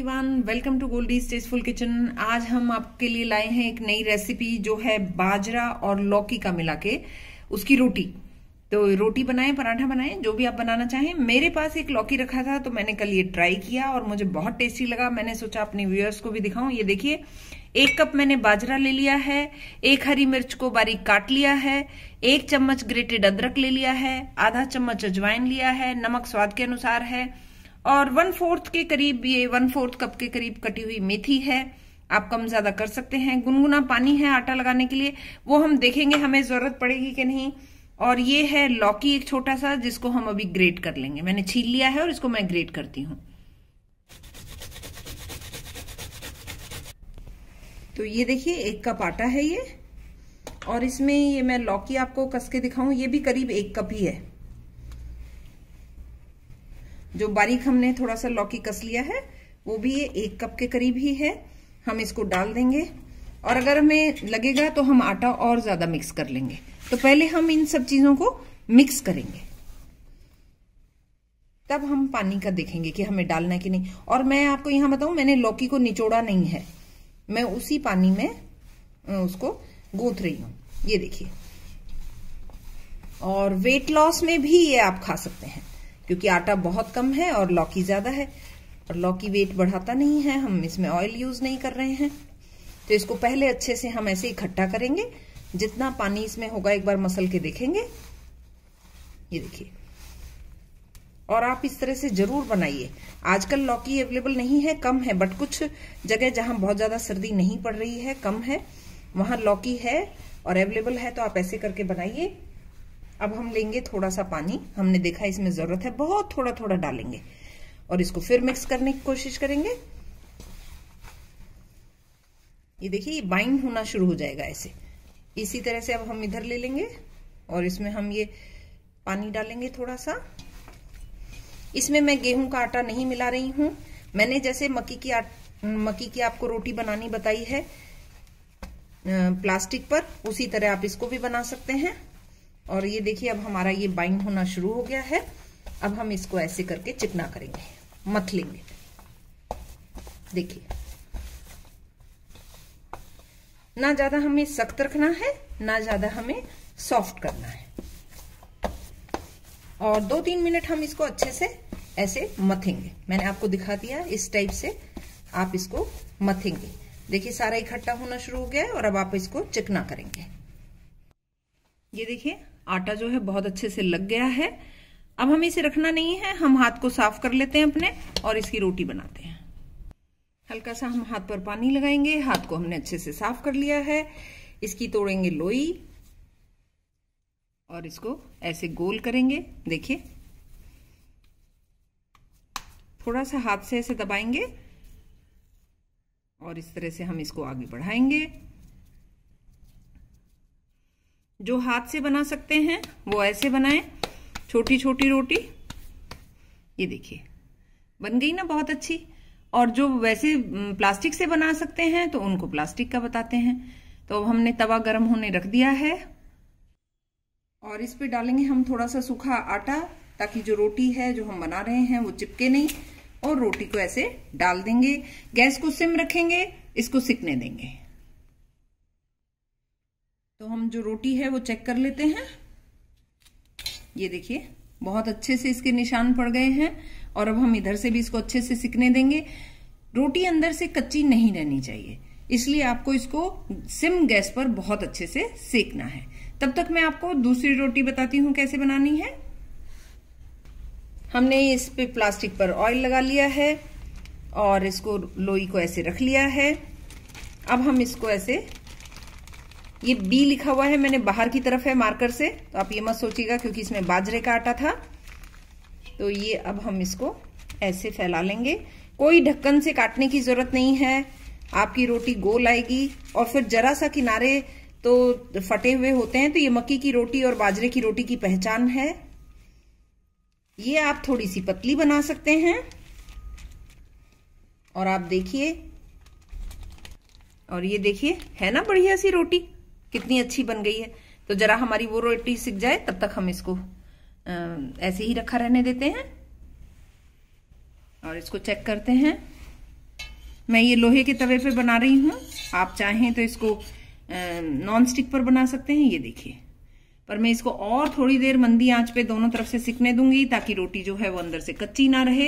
Everyone, welcome to Goldie's tasteful kitchen. आज हम आपके लिए लाए हैं एक नई रेसिपी जो है बाजरा और लौकी का मिला के उसकी रोटी। तो रोटी बनाएं, पराठा बनाएं, जो भी आप बनाना चाहें। मेरे पास एक लौकी रखा था तो मैंने कल ये ट्राई किया और मुझे बहुत टेस्टी लगा। मैंने सोचा अपने व्यूअर्स को भी दिखाऊं। ये देखिए, 1 कप मैंने बाजरा ले लिया है, 1 हरी मिर्च को बारीक काट लिया है, 1 चम्मच ग्रेटेड अदरक ले लिया है, आधा चम्मच अजवाइन लिया है, नमक स्वाद के अनुसार है और 1/4 के करीब, ये 1/4 कप के करीब कटी हुई मेथी है। आप कम ज्यादा कर सकते हैं। गुनगुना पानी है आटा लगाने के लिए, वो हम देखेंगे हमें जरूरत पड़ेगी कि नहीं। और ये है लौकी एक छोटा सा, जिसको हम अभी ग्रेट कर लेंगे। मैंने छील लिया है और इसको मैं ग्रेट करती हूँ। तो ये देखिए, 1 कप आटा है ये, और इसमें ये मैं लौकी आपको कस के दिखाऊं, ये भी करीब 1 कप ही है। जो बारीक हमने थोड़ा सा लौकी कस लिया है वो भी ये 1 कप के करीब ही है। हम इसको डाल देंगे और अगर हमें लगेगा तो हम आटा और ज्यादा मिक्स कर लेंगे। तो पहले हम इन सब चीजों को मिक्स करेंगे, तब हम पानी का देखेंगे कि हमें डालना है कि नहीं। और मैं आपको यहां बताऊं, मैंने लौकी को निचोड़ा नहीं है, मैं उसी पानी में उसको गूंथ रही हूं। ये देखिए, और वेट लॉस में भी ये आप खा सकते हैं क्योंकि आटा बहुत कम है और लौकी ज्यादा है, और लौकी वेट बढ़ाता नहीं है। हम इसमें ऑयल यूज नहीं कर रहे हैं। तो इसको पहले अच्छे से हम ऐसे इकट्ठा करेंगे। जितना पानी इसमें होगा एक बार मसल के देखेंगे। ये देखिए, और आप इस तरह से जरूर बनाइए। आजकल लौकी अवेलेबल नहीं है, कम है, बट कुछ जगह जहां बहुत ज्यादा सर्दी नहीं पड़ रही है, कम है, वहां लौकी है और अवेलेबल है। तो आप ऐसे करके बनाइए। अब हम लेंगे थोड़ा सा पानी, हमने देखा इसमें जरूरत है, बहुत थोड़ा थोड़ा डालेंगे और इसको फिर मिक्स करने की कोशिश करेंगे। ये देखिए, ये बाइंड होना शुरू हो जाएगा ऐसे। इसी तरह से अब हम इधर ले लेंगे और इसमें हम ये पानी डालेंगे थोड़ा सा। इसमें मैं गेहूं का आटा नहीं मिला रही हूं। मैंने जैसे मक्की की आपको रोटी बनानी बताई है प्लास्टिक पर, उसी तरह आप इसको भी बना सकते हैं। और ये देखिए, अब हमारा ये बाइंड होना शुरू हो गया है। अब हम इसको ऐसे करके चिकना करेंगे, मथ लेंगे। देखिए, ना ज्यादा हमें सख्त रखना है, ना ज्यादा हमें सॉफ्ट करना है। और 2-3 मिनट हम इसको अच्छे से ऐसे मथेंगे। मैंने आपको दिखा दिया, इस टाइप से आप इसको मथेंगे। देखिए, सारा इकट्ठा होना शुरू हो गया है और अब आप इसको चिकना करेंगे। ये देखिए, आटा जो है बहुत अच्छे से लग गया है। अब हमें इसे रखना नहीं है, हम हाथ को साफ कर लेते हैं अपने और इसकी रोटी बनाते हैं। हल्का सा हम हाथ पर पानी लगाएंगे। हाथ को हमने अच्छे से साफ कर लिया है। इसकी तोड़ेंगे लोई और इसको ऐसे गोल करेंगे। देखिए, थोड़ा सा हाथ से ऐसे दबाएंगे और इस तरह से हम इसको आगे बढ़ाएंगे। जो हाथ से बना सकते हैं वो ऐसे बनाएं, छोटी छोटी रोटी। ये देखिए, बन गई ना बहुत अच्छी। और जो वैसे प्लास्टिक से बना सकते हैं तो उनको प्लास्टिक का बताते हैं। तो अब हमने तवा गरम होने रख दिया है और इस पे डालेंगे हम थोड़ा सा सूखा आटा, ताकि जो रोटी है जो हम बना रहे हैं वो चिपके नहीं। और रोटी को ऐसे डाल देंगे। गैस को सिम रखेंगे, इसको सिकने देंगे। तो हम जो रोटी है वो चेक कर लेते हैं। ये देखिए, बहुत अच्छे से इसके निशान पड़ गए हैं और अब हम इधर से भी इसको अच्छे से सिकने देंगे। रोटी अंदर से कच्ची नहीं रहनी चाहिए, इसलिए आपको इसको सिम गैस पर बहुत अच्छे से सेकना है। तब तक मैं आपको दूसरी रोटी बताती हूँ कैसे बनानी है। हमने इस पे प्लास्टिक पर ऑयल लगा लिया है और इसको लोई को ऐसे रख लिया है। अब हम इसको ऐसे, ये बी लिखा हुआ है, मैंने बाहर की तरफ है मार्कर से, तो आप ये मत सोचिएगा क्योंकि इसमें बाजरे का आटा था। तो ये अब हम इसको ऐसे फैला लेंगे। कोई ढक्कन से काटने की जरूरत नहीं है, आपकी रोटी गोल आएगी। और फिर जरा सा किनारे तो फटे हुए होते हैं, तो ये मक्की की रोटी और बाजरे की रोटी की पहचान है। ये आप थोड़ी सी पतली बना सकते हैं। और आप देखिए, और ये देखिए, है ना बढ़िया सी रोटी, कितनी अच्छी बन गई है। तो जरा हमारी वो रोटी सिक जाए तब तक हम इसको ऐसे ही रखा रहने देते हैं और इसको चेक करते हैं। मैं ये लोहे के तवे पे बना रही हूँ, आप चाहें तो इसको नॉन स्टिक पर बना सकते हैं। ये देखिए, पर मैं इसको और थोड़ी देर मंदी आंच पे दोनों तरफ से सिकने दूंगी ताकि रोटी जो है वो अंदर से कच्ची ना रहे।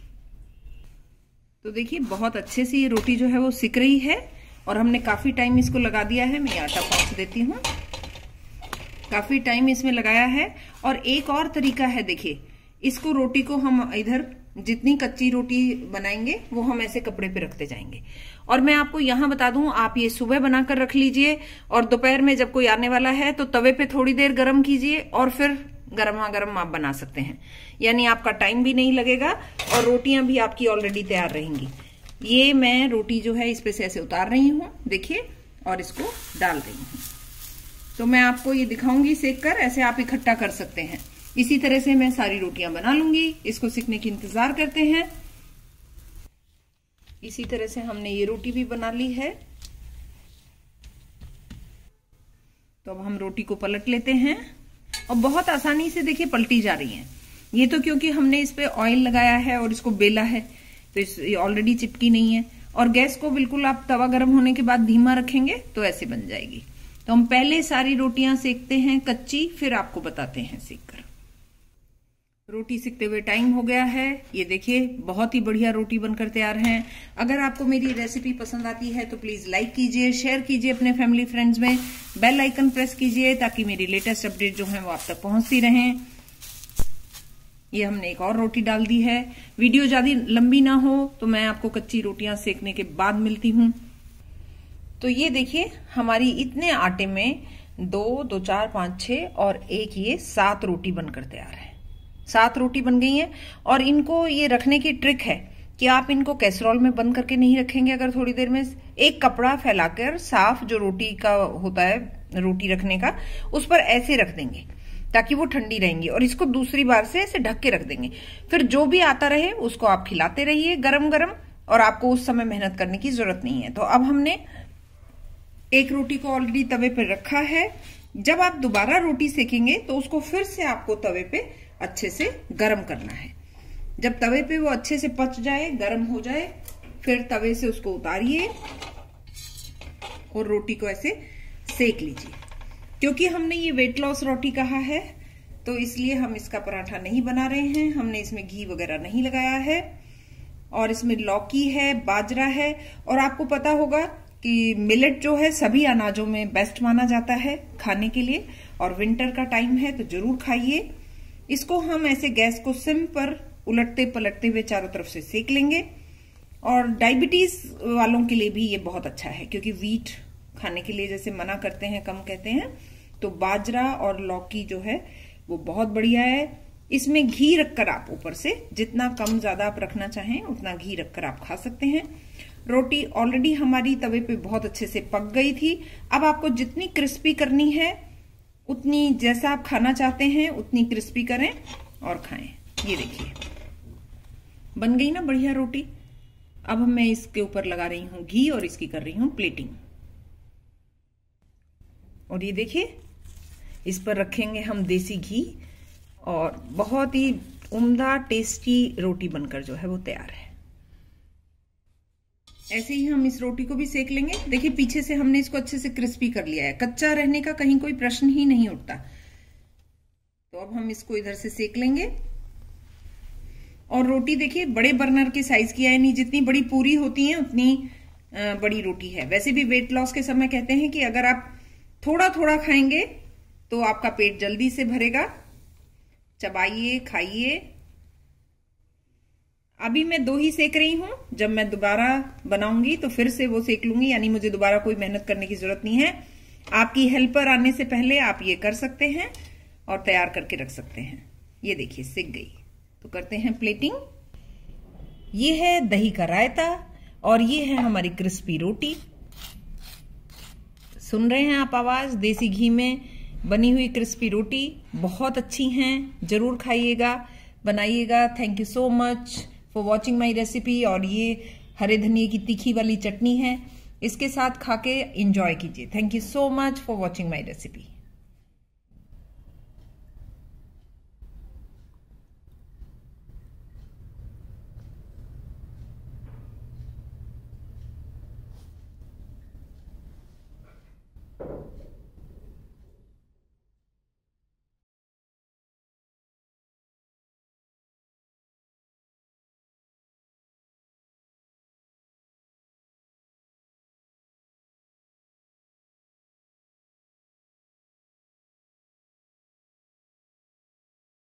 तो देखिए बहुत अच्छे से ये रोटी जो है वो सिक रही है और हमने काफी टाइम इसको लगा दिया है। मैं आटा पहुंच देती हूँ, काफी टाइम इसमें लगाया है। और एक और तरीका है, देखिए इसको रोटी को हम इधर जितनी कच्ची रोटी बनाएंगे वो हम ऐसे कपड़े पे रखते जाएंगे। और मैं आपको यहाँ बता दूं, आप ये सुबह बनाकर रख लीजिए और दोपहर में जब कोई आने वाला है तो तवे पे थोड़ी देर गरम कीजिए और फिर गरमा गरम आप बना सकते हैं। यानी आपका टाइम भी नहीं लगेगा और रोटियां भी आपकी ऑलरेडी तैयार रहेंगी। ये मैं रोटी जो है इस पे से ऐसे उतार रही हूँ, देखिए, और इसको डाल रही हूँ। तो मैं आपको ये दिखाऊंगी सेक कर, ऐसे आप इकट्ठा कर सकते हैं। इसी तरह से मैं सारी रोटियां बना लूंगी। इसको सिकने की इंतजार करते हैं। इसी तरह से हमने ये रोटी भी बना ली है। तो अब हम रोटी को पलट लेते हैं और बहुत आसानी से देखिए पलटी जा रही है। ये तो क्योंकि हमने इस पे ऑयल लगाया है और इसको बेला है, तो ये ऑलरेडी चिपकी नहीं है। और गैस को बिल्कुल आप तवा गर्म होने के बाद धीमा रखेंगे तो ऐसे बन जाएगी। तो हम पहले सारी रोटियां सेकते हैं कच्ची, फिर आपको बताते हैं सेक कर। रोटी सिकते हुए टाइम हो गया है। ये देखिए बहुत ही बढ़िया रोटी बनकर तैयार है। अगर आपको मेरी रेसिपी पसंद आती है तो प्लीज लाइक कीजिए, शेयर कीजिए अपने फैमिली फ्रेंड्स में, बेल आइकन प्रेस कीजिए ताकि मेरी लेटेस्ट अपडेट जो है वो आप तक पहुंचती रहें। ये हमने एक और रोटी डाल दी है। वीडियो ज्यादा लंबी ना हो तो मैं आपको कच्ची रोटियां सेकने के बाद मिलती हूँ। तो ये देखिए हमारी इतने आटे में 2, 2, 4, 5, 6 और एक ये 7 रोटी बनकर तैयार है। 7 रोटी बन गई हैं। और इनको ये रखने की ट्रिक है कि आप इनको कैसरोल में बंद करके नहीं रखेंगे। अगर थोड़ी देर में एक कपड़ा फैलाकर साफ जो रोटी का होता है, रोटी रखने का, उस पर ऐसे रख देंगे ताकि वो ठंडी रहेंगी। और इसको दूसरी बार से ऐसे ढक के रख देंगे। फिर जो भी आता रहे उसको आप खिलाते रहिए गरम गरम, और आपको उस समय मेहनत करने की जरूरत नहीं है। तो अब हमने एक रोटी को ऑलरेडी तवे पर रखा है। जब आप दोबारा रोटी सेकेंगे तो उसको फिर से आपको तवे पे अच्छे से गरम करना है। जब तवे पे वो अच्छे से पच जाए, गरम हो जाए, फिर तवे से उसको उतारिए और रोटी को ऐसे सेक लीजिए। क्योंकि हमने ये वेट लॉस रोटी कहा है तो इसलिए हम इसका पराठा नहीं बना रहे हैं। हमने इसमें घी वगैरह नहीं लगाया है। और इसमें लौकी है, बाजरा है। और आपको पता होगा कि मिलेट जो है सभी अनाजों में बेस्ट माना जाता है खाने के लिए। और विंटर का टाइम है तो जरूर खाइए। इसको हम ऐसे गैस को सिम पर उलटते पलटते हुए चारों तरफ से सेक लेंगे। और डायबिटीज वालों के लिए भी ये बहुत अच्छा है, क्योंकि वीट खाने के लिए जैसे मना करते हैं, कम कहते हैं, तो बाजरा और लौकी जो है वो बहुत बढ़िया है। इसमें घी रखकर आप ऊपर से जितना कम ज्यादा आप रखना चाहें उतना घी रखकर आप खा सकते हैं। रोटी ऑलरेडी हमारी तवे पे बहुत अच्छे से पक गई थी। अब आपको जितनी क्रिस्पी करनी है उतनी, जैसा आप खाना चाहते हैं उतनी क्रिस्पी करें और खाएं। ये देखिए बन गई ना बढ़िया रोटी। अब मैं इसके ऊपर लगा रही हूं घी और इसकी कर रही हूं प्लेटिंग। और ये देखिए इस पर रखेंगे हम देसी घी और बहुत ही उम्दा टेस्टी रोटी बनकर जो है वो तैयार है। ऐसे ही हम इस रोटी को भी सेक लेंगे। देखिए पीछे से हमने इसको अच्छे से क्रिस्पी कर लिया है, कच्चा रहने का कहीं कोई प्रश्न ही नहीं उठता। तो अब हम इसको इधर से सेक लेंगे। और रोटी देखिए बड़े बर्नर के साइज की है, नहीं जितनी बड़ी पूरी होती है उतनी बड़ी रोटी है। वैसे भी वेट लॉस के समय कहते हैं कि अगर आप थोड़ा थोड़ा खाएंगे तो आपका पेट जल्दी से भरेगा। चबाइए, खाइए। अभी मैं 2 ही सेक रही हूं, जब मैं दोबारा बनाऊंगी तो फिर से वो सेक लूंगी, यानी मुझे दोबारा कोई मेहनत करने की जरूरत नहीं है। आपकी हेल्पर आने से पहले आप ये कर सकते हैं और तैयार करके रख सकते हैं। ये देखिए सिक गई। तो करते हैं प्लेटिंग। ये है दही का रायता और ये है हमारी क्रिस्पी रोटी। सुन रहे हैं आप आवाज? देसी घी में बनी हुई क्रिस्पी रोटी बहुत अच्छी हैं। जरूर खाइएगा, बनाइएगा। Thank you so much for watching my recipe. और ये हरे धनिए की तीखी वाली चटनी है, इसके साथ खा के एंजॉय कीजिए। Thank you so much for watching my recipe.